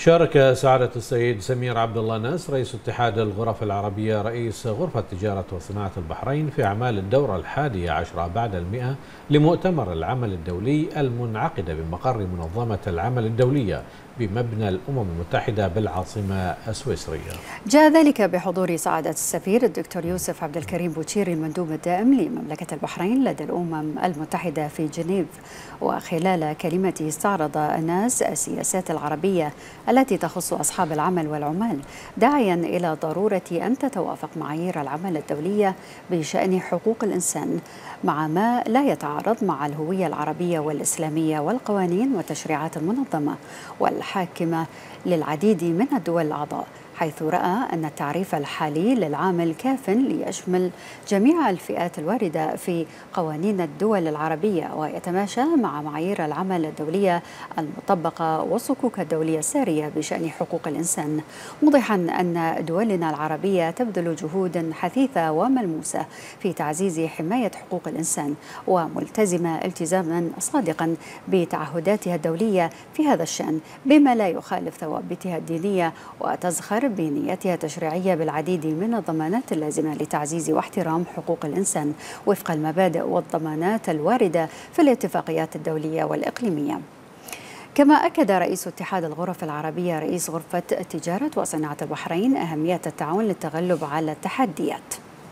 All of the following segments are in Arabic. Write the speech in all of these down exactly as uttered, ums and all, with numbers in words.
شارك سعادة السيد سمير عبد الله ناس رئيس اتحاد الغرف العربية رئيس غرفة تجارة وصناعة البحرين في أعمال الدورة الحادية عشرة بعد المئة لمؤتمر العمل الدولي المنعقد بمقر منظمة العمل الدولية بمبنى الأمم المتحدة بالعاصمة السويسرية. جاء ذلك بحضور سعادة السفير الدكتور يوسف عبد الكريم بوتشيري المندوب الدائم لمملكة البحرين لدى الأمم المتحدة في جنيف. وخلال كلمته استعرض ناس السياسات العربية التي تخص أصحاب العمل والعمال، داعيا إلى ضرورة أن تتوافق معايير العمل الدولية بشأن حقوق الإنسان مع ما لا يتعارض مع الهوية العربية والإسلامية والقوانين والتشريعات المنظمة والحاكمة للعديد من الدول الأعضاء، حيث رأى أن التعريف الحالي للعامل كاف ليشمل جميع الفئات الواردة في قوانين الدول العربية ويتماشى مع معايير العمل الدولية المطبقة والصكوك الدولية السارية بشأن حقوق الإنسان، موضحا أن دولنا العربية تبذل جهود حثيثة وملموسة في تعزيز حماية حقوق الإنسان وملتزمة التزاما صادقا بتعهداتها الدولية في هذا الشأن بما لا يخالف ثوابتها الدينية، وتزخر بنيتها التشريعية بالعديد من الضمانات اللازمة لتعزيز واحترام حقوق الإنسان وفق المبادئ والضمانات الواردة في الاتفاقيات الدولية والإقليمية. كما أكد رئيس اتحاد الغرف العربية رئيس غرفة تجارة وصناعة البحرين أهمية التعاون للتغلب على التحديات.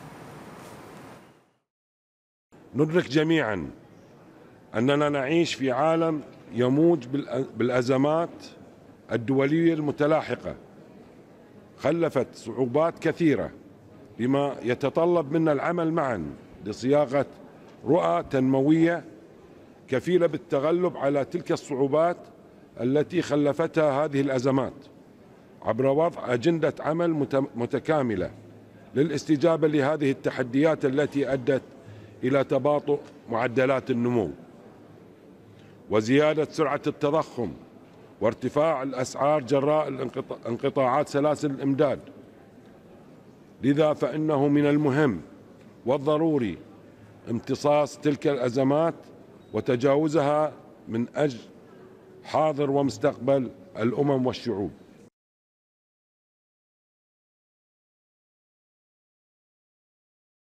ندرك جميعا أننا نعيش في عالم يموج بالأزمات الدولية المتلاحقة، خلفت صعوبات كثيرة بما يتطلب منا العمل معا لصياغة رؤى تنموية كفيلة بالتغلب على تلك الصعوبات التي خلفتها هذه الأزمات عبر وضع أجندة عمل متكاملة للاستجابة لهذه التحديات التي أدت إلى تباطؤ معدلات النمو وزيادة سرعة التضخم وارتفاع الأسعار جراء انقطاعات سلاسل الإمداد. لذا فإنه من المهم والضروري امتصاص تلك الأزمات وتجاوزها من أجل حاضر ومستقبل الأمم والشعوب.